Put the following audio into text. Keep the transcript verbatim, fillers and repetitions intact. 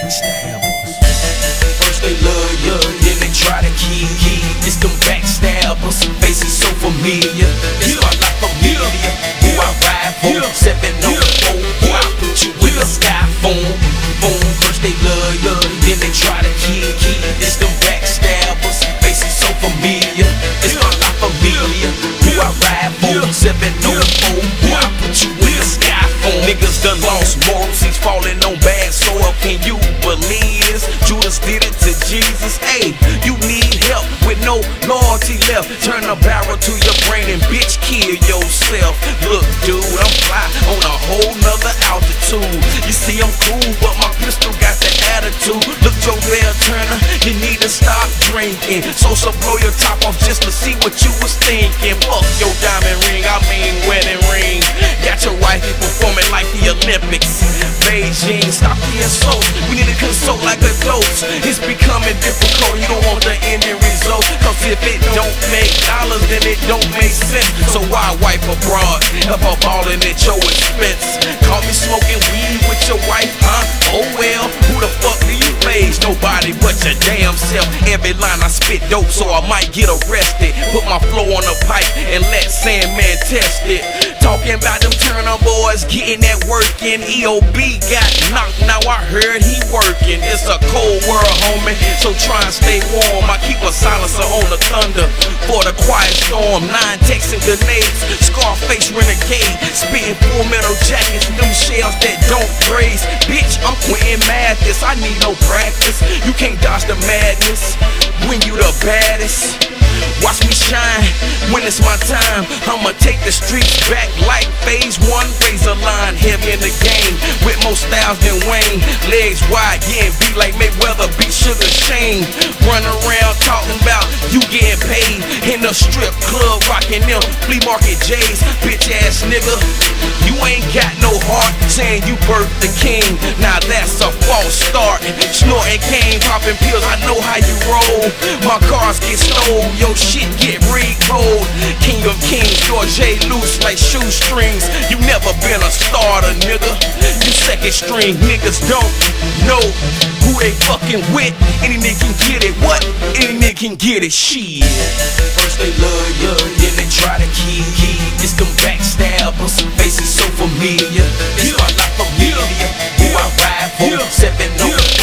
backstabbers. First they love you, then they try to kill you. It's them backstabbers, faces so familiar. It's my life familiar. Who I ride for, seven oh four. Who I put you in the sky phone. Phone. First they love you, then they try to kill you. It's them backstabbers, faces so familiar. It's my life familiar. Who I ride for, seven oh four. Who I put you in the sky phone. Niggas done lost morals, he's falling on bad soil. Can you believe this? Judas did it to Jesus. Hey, you need help with no loyalty left. Turn a barrel to your brain and bitch kill yourself. Look, dude, I'm fly on a whole nother altitude. You see, I'm cool, but my pistol got the attitude. Look, Joe Bell Turner, you need to stop drinking. So, so blow your top off just to see what you was thinking. Fuck your diamond ring, I mean wedding ring. Got your wifey performing like the Olympics. Beijing, stop the insult. We need to consult like adults. It's becoming difficult, you don't want the ending result. Cause if it don't make dollars, then it don't make sense. So why wife abroad if I'm balling at your expense? Call me smoking weed with your wife, huh? Oh well, who the fuck do you blaze? Nobody but your damn self. Every line I spit dope, so I might get arrested. Put my flow on the pipe and let Sandman test it. Talking about them Turner boys getting that work in. E O B got knocked, now I heard he working. It's a cold world, homie, so try and stay warm. I keep a silencer on the thunder for the quiet storm. Nine Texan grenades, Scarface renegade, spitting full metal jackets, them shells that don't graze. Bitch, I'm Quentin Mathis, I need no practice. You can't dodge the madness when you the baddest. Watch me shine when it's my time. I'ma take the streets back like phase one. Razor line, heavy in the game, with more styles than Wayne. Legs wide, getting beat like Mayweather beat Sugar Shane. Run around talking about you getting paid in the strip club, rocking them flea market J's. Bitch ass nigga, you ain't got no heart, saying you birthed the king. Now that's a false start. Snorting cane, popping pills, I know how you roll. My cars get stole, your shit get re-cold. King of kings, George A. loose like shoestrings. You never been a starter, nigga. You second string, niggas don't know who they fucking with. Any nigga can get it, what? Any nigga can get it, shit. First they love you, then they try to kill you. It's them backstabbers, faces so familiar. It's my life familiar. Who I ride for, seven oh